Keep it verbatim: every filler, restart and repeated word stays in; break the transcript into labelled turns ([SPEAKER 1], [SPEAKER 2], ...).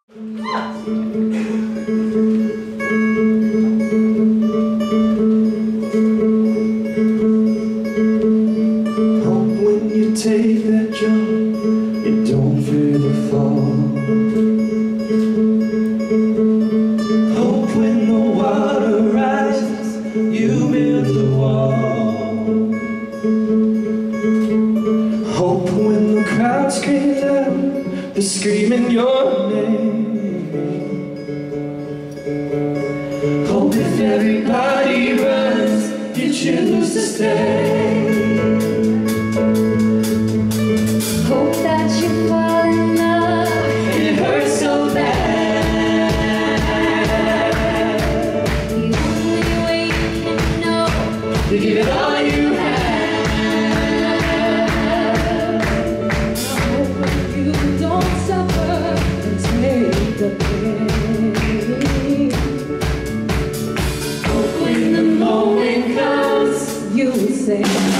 [SPEAKER 1] when you take that jump, you don't fear the fall. Hope when the water rises, you build the wall. Hope when the crowd screams out, they're screaming your name. Hope if everybody runs, you choose to stay.
[SPEAKER 2] Hope that you fall in love,
[SPEAKER 1] It hurts so bad.
[SPEAKER 2] the only way you can know,
[SPEAKER 1] You give it all you have.
[SPEAKER 2] hope you don't suffer and take the pain.
[SPEAKER 1] Hope when the moment comes,
[SPEAKER 2] You will say